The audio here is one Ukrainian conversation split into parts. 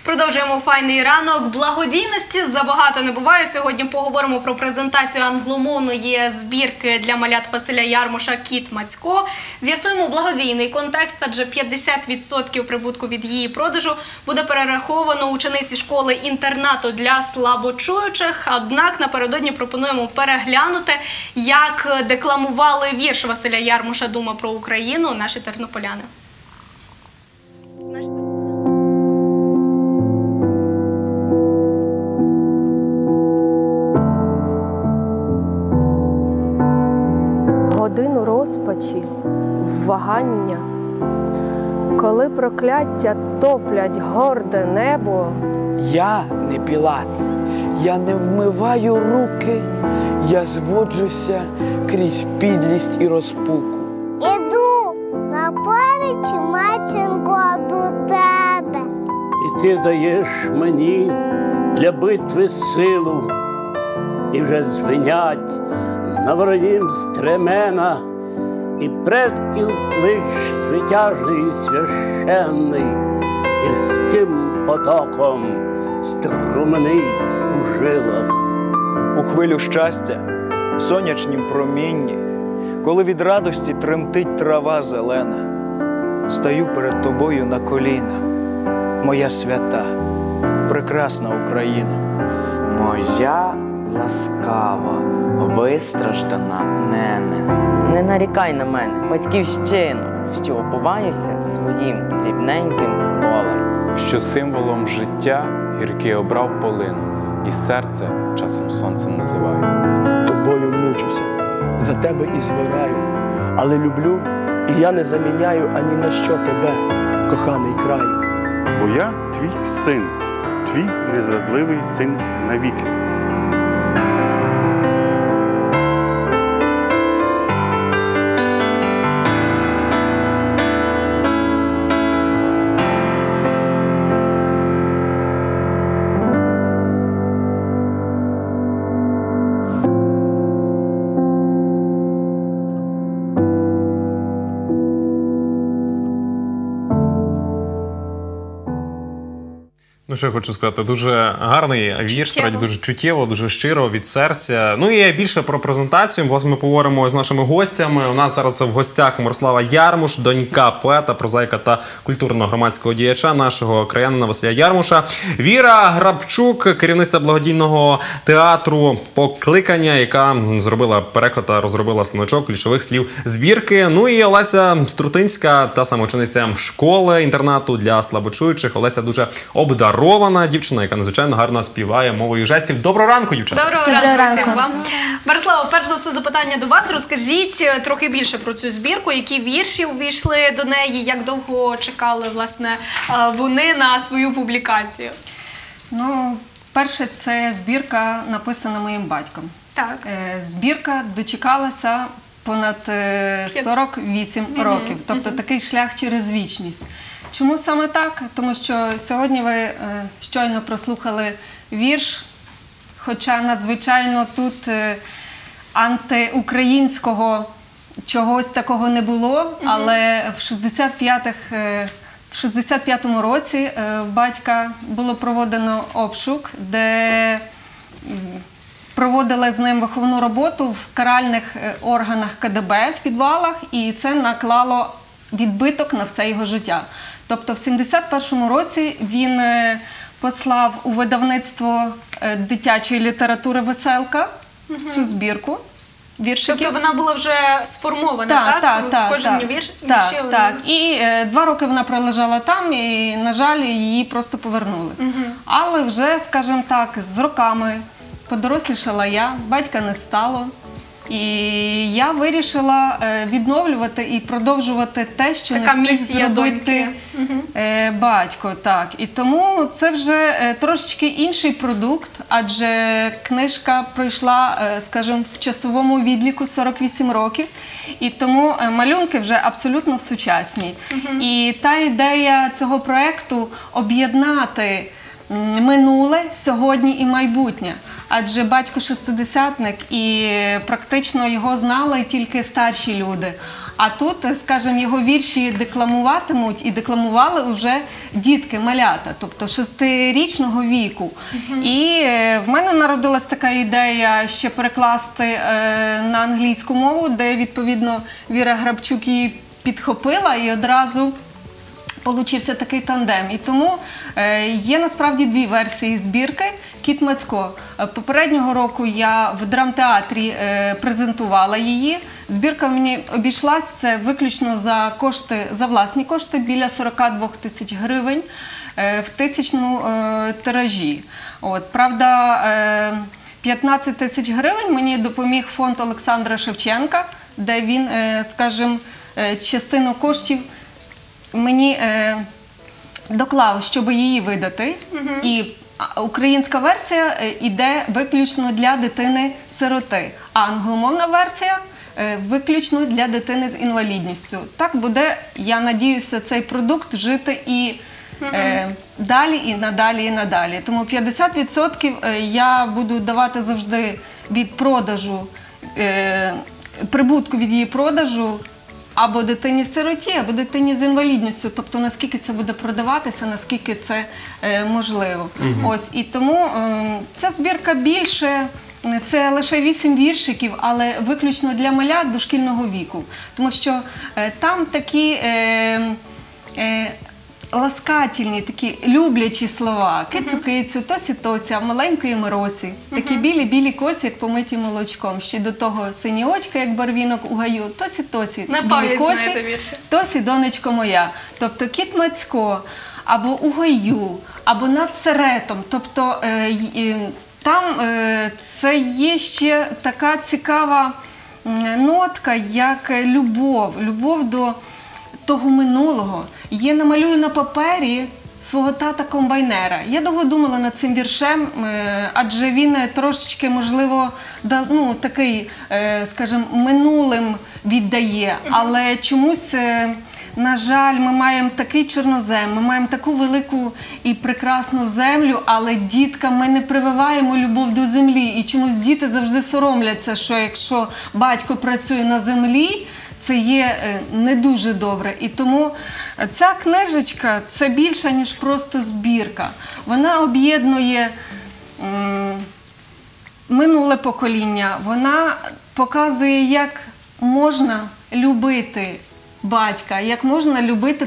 Продовжуємо файний ранок. Благодійності забагато не буває. Сьогодні поговоримо про презентацію англомовної збірки для малят Василя Ярмуша «Кіт Мацько». З'ясуємо благодійний контекст, адже 50% прибутку від її продажу буде перераховано учениці школи-інтернату для слабочуючих. Однак напередодні пропонуємо переглянути, як декламували вірш Василя Ярмуша «Дума про Україну» наші тернополяни. Годину розпачі, вагання, коли прокляття топлять горде небо. Я не Пілат, я не вмиваю руки, я зводжуся крізь підлість і розпуку. Іду на поміч, матінко, до тебе. І ти даєш мені для битви силу, і вже звенять на воронім стремена, і предків клич звитяжний і священний, гірським потоком струменить у жилах. У хвилю щастя, в сонячнім промінні, коли від радості тремтить трава зелена, стаю перед тобою на коліна, моя свята, прекрасна Україна. Моя ласкава, вистраждана нене. Не нарікай на мене, батьківщину, що опуваюся своїм дрібненьким болем. Що символом життя гіркий обрав полин, і серце часом сонцем називаю. Тобою мучуся, за тебе і згораю, але люблю, і я не заміняю ані на що тебе, коханий краю. Бо я твій син, твій незрадливий син навіки. Ну, що я хочу сказати, дуже гарний вірш, справді дуже чуттєво, дуже щиро, від серця. Ну і більше про презентацію. Власне, ми поговоримо з нашими гостями. У нас зараз в гостях Мирослава Ярмуш, донька поета, прозаїка та культурно-громадського діяча нашого краянина Василя Ярмуша. Віра Грабчук, керівниця благодійного театру «Покликання», яка зробила переклад та розробила словничок ключових слів збірки. Ну і Олеся Струтинська, та сама учениця школи-інтернату для слабочуючих. Олеся дуже обдарована дівчина, яка надзвичайно гарно співає мовою жестів. Доброго ранку, дівчата! Доброго ранку всім вам! Мирослава, перш за все запитання до вас. Розкажіть трохи більше про цю збірку, які вірші увійшли до неї, як довго чекали, власне, вони на свою публікацію? Ну, перше, це збірка, написана моїм батьком. Так. Збірка дочекалася понад 48 років, тобто такий шлях через вічність. Чому саме так? Тому що сьогодні ви щойно прослухали вірш, хоча надзвичайно тут антиукраїнського чогось такого не було, але в 65-му році в батька було проведено обшук, де проводили з ним виховну роботу в каральних органах КДБ в підвалах, і це наклало відбиток на все його життя. Тобто в 71-му році він послав у видавництво дитячої літератури «Веселка» цю збірку віршиків. Тобто вона була вже сформована, так? Кожен вірш? Так. І 2 роки вона пролежала там, і, на жаль, її просто повернули. Але вже, скажімо так, з роками подорослішала я, батька не стало. І я вирішила відновлювати і продовжувати те, що не встиг зробити батько. Так. І тому це вже трошечки інший продукт, адже книжка пройшла, скажімо, в часовому відліку 48 років. І тому малюнки вже абсолютно сучасні. І та ідея цього проєкту – об'єднати минуле, сьогодні і майбутнє. Адже батько шестидесятник, і практично його знали тільки старші люди. А тут, скажімо, його вірші декламуватимуть і декламували вже дітки, малята, тобто 6-річного віку. І в мене народилась така ідея ще перекласти на англійську мову, де, відповідно, Віра Грабчук її підхопила і одразу получився такий тандем. І тому є насправді дві версії збірки «Кіт Мацько». Попереднього року я в драмтеатрі презентувала її. Збірка мені обійшлась, це виключно за власні кошти, біля 42 тисяч гривень в тисячному тиражі. Правда, 15 тисяч гривень мені допоміг фонд Олександра Шевченка, де він, скажімо, частину коштів мені доклав, щоб її видати. І українська версія йде виключно для дитини-сироти, а англомовна версія виключно для дитини з інвалідністю. Так буде, я надіюся, цей продукт жити і далі, і надалі, і надалі. Тому 50% я буду давати завжди від продажу, прибутку від її продажу, або дитині-сироті, або дитині з інвалідністю. Тобто, наскільки це буде продаватися, наскільки це можливо. Ось, і тому ця збірка більше, це лише 8 віршиків, але виключно для малят дошкільного віку. Тому що там такі ласкательні, такі люблячі слова. Кицю-кицю, тосі-тося, маленької Миросі. Такі білі-білі косі, як помиті молочком. Ще до того сині очка, як барвінок у гаю. Тосі-тосі, білі косі, тосі, донечко моя. Тобто Кіт Мацько, або у гаю, або над серетом. Тобто там це є ще така цікава нотка, як любов до того минулого. Я намалюю на папері свого тата-комбайнера. Я довго думала над цим віршем, адже він трошечки, можливо, такий, скажімо, минулим віддає. Але чомусь, на жаль, ми маємо такий чорнозем, ми маємо таку велику і прекрасну землю, але діткам ми не прививаємо любов до землі. І чомусь діти завжди соромляться, що якщо батько працює на землі, це є не дуже добре. І тому ця книжечка – це більше, ніж просто збірка. Вона об'єднує минуле покоління, вона показує, як можна любити батька, як можна любити,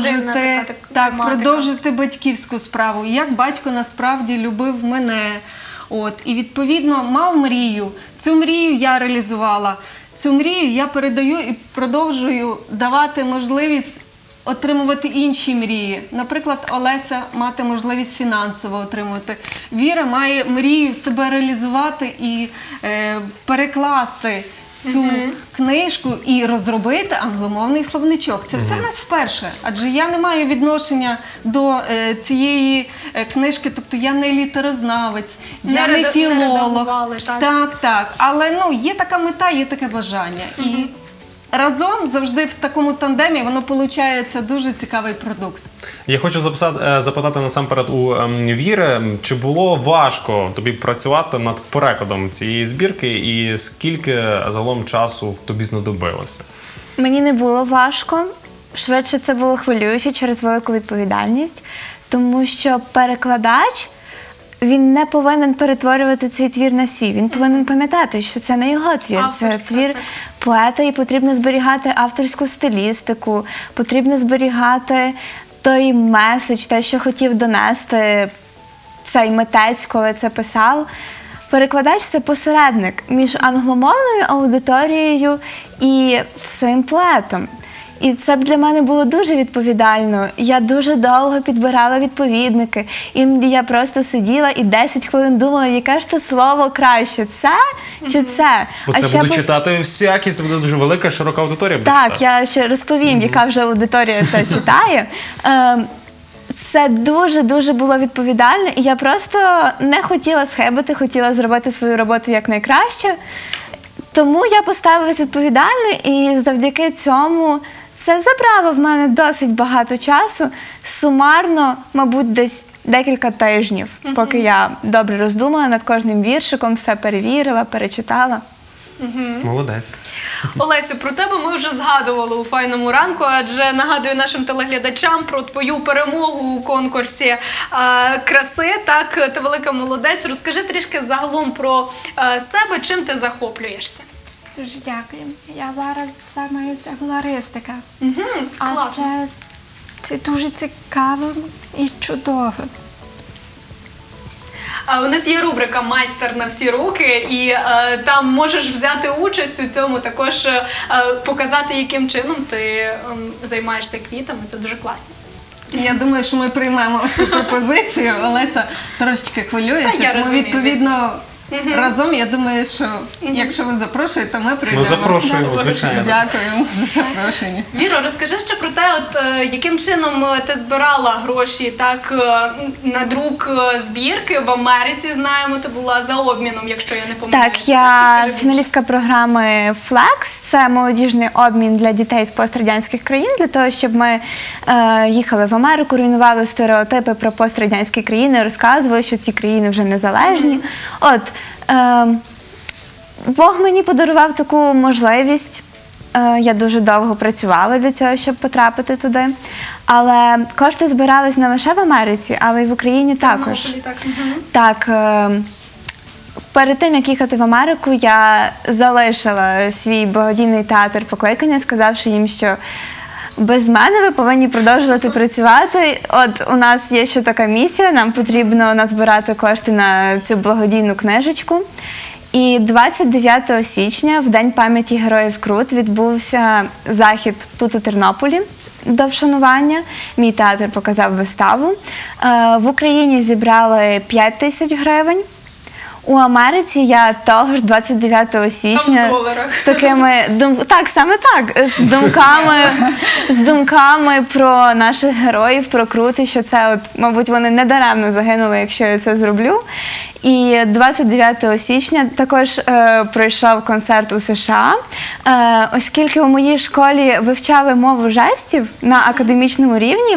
продовжити батьківську справу, як батько насправді любив мене. І, відповідно, мав мрію. Цю мрію я реалізувала. Цю мрію я передаю і продовжую давати можливість отримувати інші мрії. Наприклад, Олеся мати можливість фінансово отримувати. Віра має мрію себе реалізувати і перекласти цю книжку і розробити англомовний словничок. Це все в нас вперше, адже я не маю відношення до цієї книжки, тобто я не літерознавець, я не філолог. Так. Але є така мета, є таке бажання. І разом, завжди в такому тандемі, воно виходить дуже цікавий продукт. Я хочу запитати насамперед у Віри, чи було важко тобі працювати над перекладом цієї збірки і скільки загалом часу тобі знадобилося? Мені не було важко. Швидше це було хвилююче через велику відповідальність, тому що перекладач, він не повинен перетворювати цей твір на свій. Він повинен пам'ятати, що це не його твір, це твір поета, і потрібно зберігати авторську стилістику, потрібно зберігати той меседж, те, що хотів донести цей митець, коли це писав. Перекладач – це посередник між англомовною аудиторією і цим поетом. І це для мене було дуже відповідально. Я дуже довго підбирала відповідники. Іноді я просто сиділа і 10 хвилин думала, яке ж то слово краще, це чи це. Бо це будуть читати всякі, це буде дуже велика, широка аудиторія. Так, я ще розповім, яка вже аудиторія це читає. Це дуже-дуже було відповідально, і я просто не хотіла схибити, хотіла зробити свою роботу якнайкраще. Тому я поставилась відповідально, і завдяки цьому це забрало в мене досить багато часу. Сумарно, мабуть, десь декілька тижнів, поки я добре роздумала над кожним віршиком, все перевірила, перечитала. Молодець. Олесю, про тебе ми вже згадували у «Файному ранку», адже нагадую нашим телеглядачам про твою перемогу у конкурсі краси. Так, ти велика молодець. Розкажи трішки загалом про себе, чим ти захоплюєшся. Дуже дякую. Я зараз займаюся колористика. Класно. Адже це дуже цікаво і чудово. У нас є рубрика «Майстер на всі руки», і там можеш взяти участь у цьому, також показати, яким чином ти займаєшся квітами. Це дуже класно. Я думаю, що ми приймемо цю пропозицію. Олеся трошечки хвилюється, тому відповідно разом, я думаю, що якщо ви запрошуєте, то ми прийдемо. Ми запрошуємо, звичайно. Дякуємо за запрошення. Віро, розкажи ще про те, яким чином ти збирала гроші на друк збірки в Америці, знаємо, ти була за обміном, якщо я не помиляюся. Так, я фіналістка програми FLEX, це молодіжний обмін для дітей з пострадянських країн, для того, щоб ми їхали в Америку, руйнували стереотипи про пострадянські країни, розказували, що ці країни вже незалежні. Бог мені подарував таку можливість. Я дуже довго працювала для цього, щоб потрапити туди. Але кошти збирались не лише в Америці, але й в Україні також. Так, перед тим, як їхати в Америку, я залишила свій благодійний театр покликання, сказавши їм, що без мене ви повинні продовжувати працювати. От у нас є ще така місія, нам потрібно назбирати кошти на цю благодійну книжечку. І 29 січня, в День пам'яті Героїв Крут, відбувся захід тут у Тернополі до вшанування. Мій театр показав виставу. В Україні зібрали 5 тисяч гривень. У Америці я того ж 29 січня з такими з думками про наших героїв, про Крути, що це, мабуть, вони недаремно загинули, якщо я це зроблю. І 29 січня також пройшов концерт у США. Оскільки у моїй школі вивчали мову жестів на академічному рівні,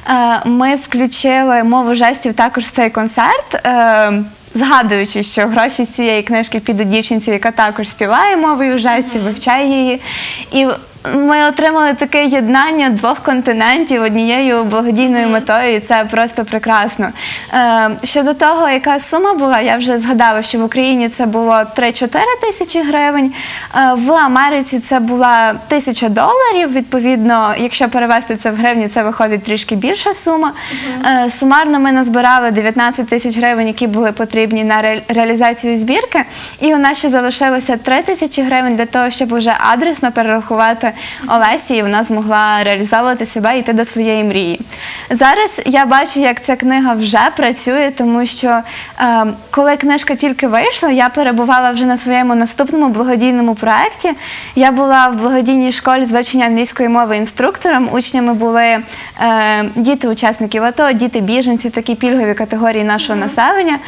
ми включили мову жестів також в цей концерт, згадуючи, що гроші з цієї книжки підуть дівчинці, яка також співає мовою жестів, вивчає її. І ми отримали таке єднання двох континентів однією благодійною метою, і це просто прекрасно. Щодо того, яка сума була, я вже згадала, що в Україні це було 3-4 тисячі гривень, в Америці це була $1000, відповідно, якщо перевести це в гривні, це виходить трішки більша сума. Сумарно ми назбирали 19 тисяч гривень, які були потрібні на реалізацію збірки, і у нас ще залишилося 3 тисячі гривень для того, щоб вже адресно перерахувати Олесі, і вона змогла реалізовувати себе і йти до своєї мрії. Зараз я бачу, як ця книга вже працює, тому що коли книжка тільки вийшла, я перебувала вже на своєму наступному благодійному проєкті. Я була в благодійній школі з вивчення англійської мови інструктором. Учнями були діти учасників АТО, діти-біженці, такі пільгові категорії нашого населення.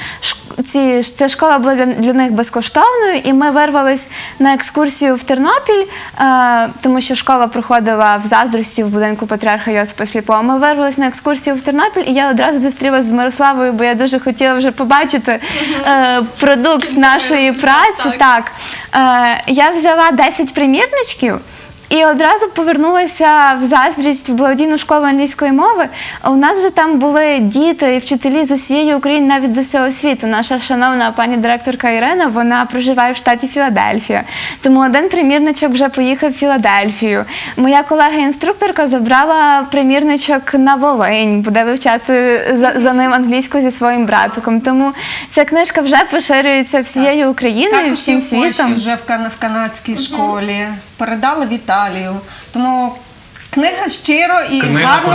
Ця школа була для них безкоштовною, і ми вирвались на екскурсію в Тернопіль, тому що школа проходила в Заздрості в будинку Патріарха Йосипа Сліпого. Ми вирвались на екскурсію в Тернопіль, і я одразу зустрілася з Мирославою, бо я дуже хотіла вже побачити продукт нашої праці. Так. Я взяла 10 примірничків, і одразу повернулася в Заздрість, в благодійну школу англійської мови. У нас вже там були діти і вчителі з усієї України, навіть з усього світу. Наша шановна пані директорка Ірина, вона проживає в штаті Філадельфія. Тому один примірничок вже поїхав в Філадельфію. Моя колега-інструкторка забрала примірничок на Волинь, буде вивчати за ним англійську зі своїм братиком. Тому ця книжка вже поширюється всією Україною, всім світом. Вже в канадській школі. Передали в Італію. Тому книга щиро і гарно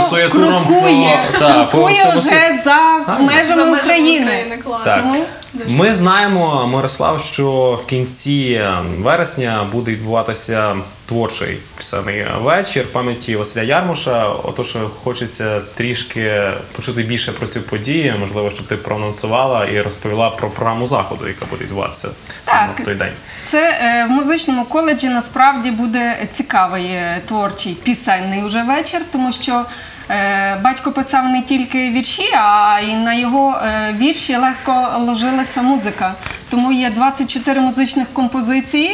крокує вже за межами України. Ми знаємо, Мирослав, що в кінці вересня буде відбуватися творчий пісенний вечір в пам'яті Василя Ярмуша. Отож, хочеться трішки почути більше про цю подію. Можливо, щоб ти проанонсувала і розповіла про програму заходу, яка буде відбуватися саме в той день. Це в музичному коледжі насправді буде цікавий творчий пісенний уже вечір, тому що батько писав не тільки вірші, а й на його вірші легко ложилася музика. Тому є 24 музичних композиції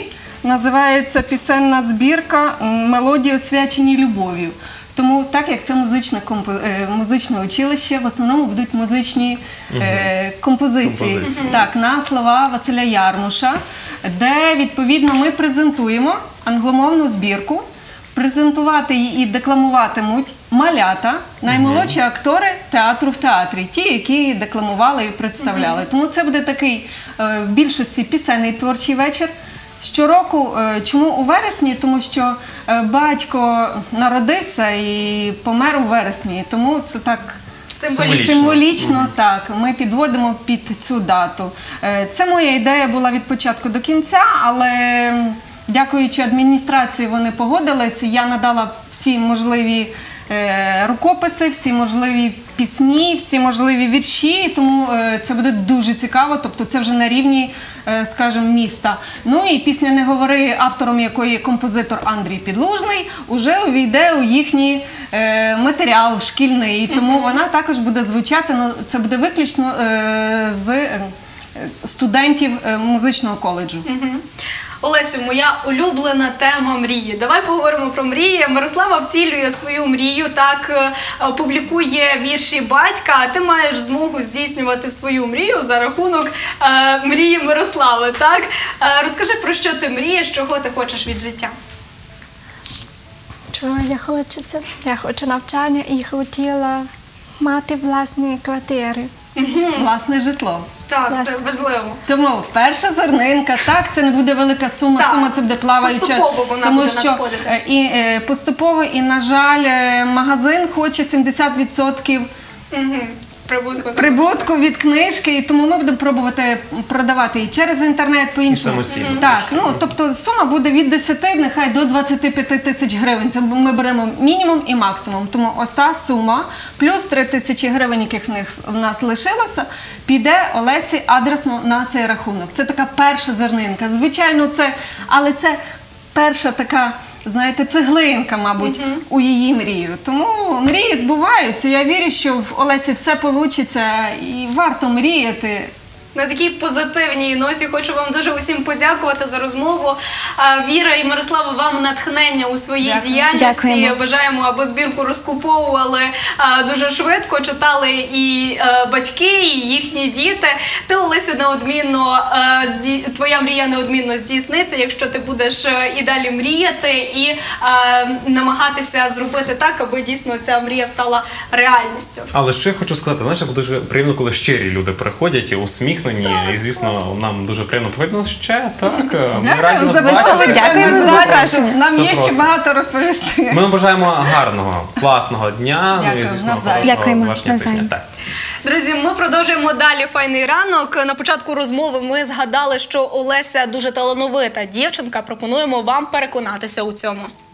називається пісенна збірка «Мелодії, освячені любов'ю». Тому, так як це музичне училище, в основному будуть музичні композиції. Так, на слова Василя Ярмуша, де, відповідно, ми презентуємо англомовну збірку. Презентувати її і декламуватимуть малята, наймолодші актори театру в театрі, ті, які декламували і представляли. Тому це буде такий в більшості пісенний творчий вечір. Щороку, чому у вересні? Тому що батько народився і помер у вересні, тому це так символічно, так, ми підводимо під цю дату. Це моя ідея була від початку до кінця, але дякуючи адміністрації, вони погодились. Я надала всі можливі рукописи, всі можливі пісні, всі можливі вірші, тому це буде дуже цікаво, тобто це вже на рівні, скажімо, міста. Ну і пісня «Не говори», автором якої є композитор Андрій Підлужний, уже увійде у їхній матеріал шкільний, тому вона також буде звучати, це буде виключно з студентів музичного коледжу. Олесю, моя улюблена тема мрії. Давай поговоримо про мрії. Мирослава втілює свою мрію, так, публікує вірші батька, а ти маєш змогу здійснювати свою мрію за рахунок мрії Мирослави, так? Розкажи, про що ти мрієш, чого ти хочеш від життя? Чого я хочу? Я хочу навчання і хотіла мати власні квартири. Власне житло. Так, це важливо. Тому перша зернинка, так, це не буде велика сума, сума це буде плаваюча. Поступово вона буде надходити. Поступово, і, на жаль, магазин хоче 70% прибутку від книжки, і тому ми будемо пробувати продавати і через інтернет, по-іншому. І самостійно. Так, тобто сума буде від 10, нехай до 25 тисяч гривень. Це ми беремо мінімум і максимум. Тому ось та сума, плюс 3 тисячі гривень, яких в нас лишилося, піде Олесі адресно на цей рахунок. Це така перша зернинка. Звичайно, але це перша така, знаєте, цеглинка, мабуть, у її мрію. Тому мрії збуваються. Я вірю, що в Олесі все вийде і варто мріяти. На такій позитивній ноті хочу вам дуже усім подякувати за розмову. Віра і Мирослава, вам натхнення у своїй діяльності. Дякуємо. Бажаємо, аби збірку розкуповували дуже швидко, читали і батьки, і їхні діти. Ти, Олесю, неодмінно, твоя мрія неодмінно здійсниться, якщо ти будеш і далі мріяти і намагатися зробити так, аби дійсно ця мрія стала реальністю. Але що я хочу сказати, знаєш, дуже приємно, коли щирі люди приходять і усміхнені. І, звісно, нам дуже приємно приходити ще, так. Ми раді нас бачити. Дякую за запрошення. Нам є ще багато розповісти. Ми вам бажаємо гарного, класного дня. Ну і, звісно, хорошого завершення тижня. Друзі, ми продовжуємо далі «Файний ранок». На початку розмови ми згадали, що Олеся дуже талановита дівчинка. Пропонуємо вам переконатися у цьому.